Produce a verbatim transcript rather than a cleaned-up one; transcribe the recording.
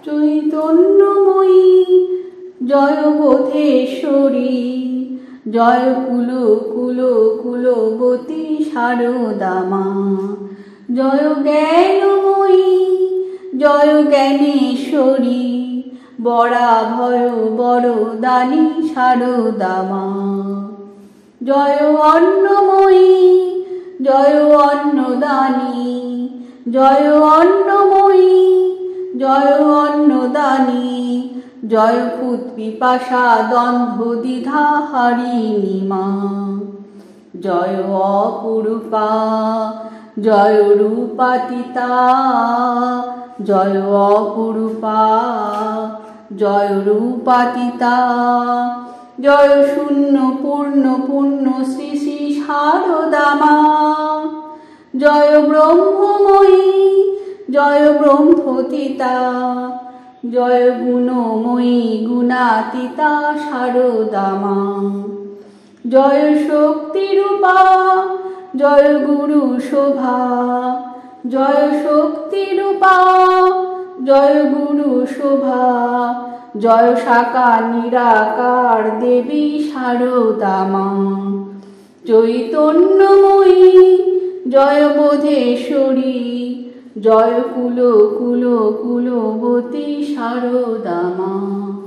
চৈতন্যময়ী জয় বোধেশ্বরী, জয় কুল কুল কুলবতী সারদা মা। জয় জ্ঞানময়ী জয় জ্ঞানেশ্বরী, বরা ভয় বরদানী সারদা মা। জয় অন্নময়ী জয় অন্নদানী, জয় অন্নময়ী জয় অন্নদানী, জয় ভূত পিপাসা দ্বন্দ্ব দ্বিধা হারিণী মা। জয় অপরূপা জয় রূপাতীতা, জয় অপরূপা জয় রূপাতীতা, জয় শূন্য পূর্ণ পূর্ণ শ্রী শ্রী সারদা মা। জয় ব্রহ্মময়ী জয় ব্রহ্মতীতা, জয় গুণময়ী গুণাতীতা সারদা মা। জয় শক্তিরূপা জয় গুরু শোভা, জয় শক্তিরূপা জয় গুরু শোভা, জয় সাকার নিরাকার দেবী সারদা মা। চৈতন্যময়ী জয় বোধেশ্বরী, জয় কুল কুল কুলবতী সারদা মা।